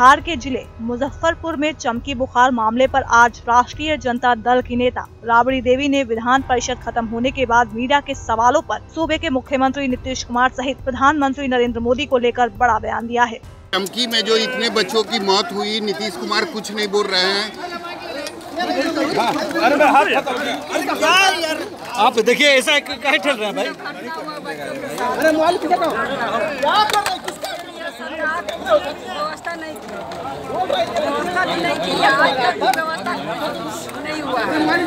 बिहार के जिले मुजफ्फरपुर में चमकी बुखार मामले पर आज राष्ट्रीय जनता दल की नेता राबड़ी देवी ने विधान परिषद खत्म होने के बाद मीडिया के सवालों पर सूबे के मुख्यमंत्री नीतीश कुमार सहित प्रधानमंत्री नरेंद्र मोदी को लेकर बड़ा बयान दिया है। चमकी में जो इतने बच्चों की मौत हुई, नीतीश कुमार कुछ नहीं बोल रहे हैं। आप देखिए ऐसा कहे ठल रहे हैं भाई। अरे मोबाइल व्यवस्था नहीं की, व्यवस्था भी नहीं की, आज तक व्यवस्था नहीं हुआ।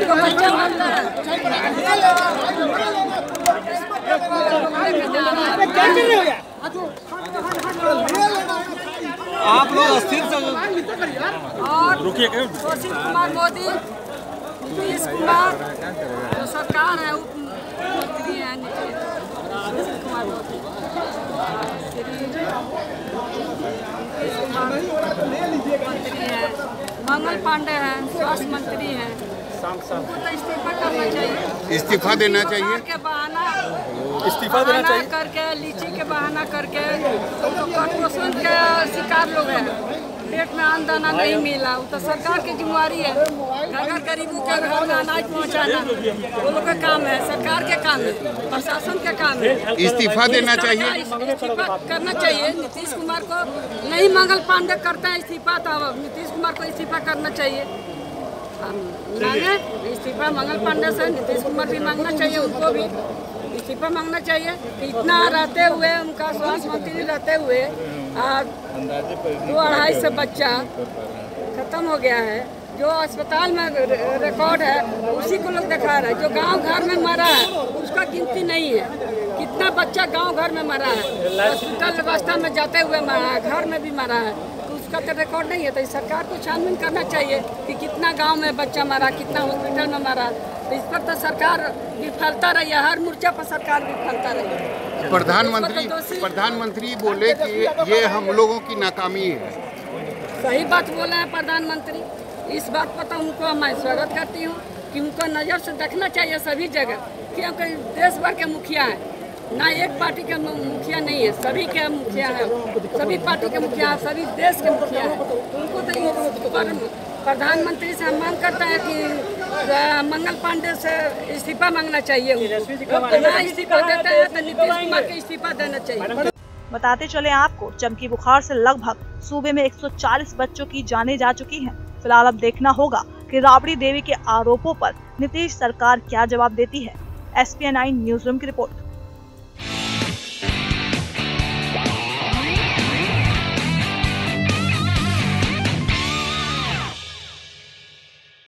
आप लोग अस्थिर से और सुशील कुमार मोदी, नीतीश कुमार जो सरकार है, उप मुख्यमंत्री है नीतीश कुमार मोदी, मंत्री है मंगल पांडे हैं, स्वास्थ्य मंत्री हैं। तो इस्तीफा करना चाहिए, इस्तीफा देना चाहिए, के बहाना इस्तीफा देना चाहिए करके, लीची के बहाना करके तो कुपोषण के शिकार लोग हैं, पेट में अन्न दाना नहीं मिला, वो तो सरकार की जिम्मेवारी है। घर गरीबों के घर में अनाज पहुंचाना वो लोग का काम है, सरकार के काम है, प्रशासन के काम है। इस्तीफा देना चाहिए, इस्तीफा करना चाहिए। नीतीश कुमार को नहीं, मंगल पांडे करते हैं इस्तीफा, तो नीतीश कुमार को इस्तीफा करना चाहिए। मांगे इस्तीफा मंगल पांडे से, नीतीश कुमार भी मांगना चाहिए, उनको भी इस्तीफा मांगना चाहिए। इतना रहते हुए, उनका स्वास्थ्य मंत्री रहते हुए 2-2.5 बच्चा खत्म हो गया है। जो अस्पताल में रिकॉर्ड है उसी को लोग दिखा रहा है। जो गांव घर में मरा है उसका गिनती नहीं है। कितना बच्चा गांव घर में मरा है, हॉस्पिटल व्यवस्था में जाते हुए मरा है, घर में भी मरा है, तो उसका तो रिकॉर्ड नहीं है। तो सरकार को छानबीन करना चाहिए कि कितना गांव में बच्चा मरा, कितना हॉस्पिटल में मरा। तो इस पर तो सरकार विफलता रही है, हर मोर्चा पर सरकार विफलता रही है। प्रधानमंत्री बोले कि ये हम लोगों की नाकामी है। सही बात बोले हैं प्रधानमंत्री। इस बात पर तो उनको मैं स्वागत करती हूँ कि उनको नज़र से देखना चाहिए सभी जगह, क्योंकि देश भर के मुखिया हैं, ना एक पार्टी के मुखिया नहीं है, सभी के मुखिया हैं, सभी पार्टी के मुखिया हैं, सभी देश के मुखिया हैं। उनको तो इस पर प्रधानमंत्री से हम मांग करते हैं कि मंगल पांडे से इस्तीफा मांगना चाहिए। ना इस्तीफा देते हैं तो नीतीश कुमार के इस्तीफा देना चाहिए। बताते चले आपको, चमकी बुखार से लगभग सूबे में 140 बच्चों की जानें जा चुकी हैं। फिलहाल अब देखना होगा कि राबड़ी देवी के आरोपों पर नीतीश सरकार क्या जवाब देती है। SPN9 न्यूज़ रूम की रिपोर्ट।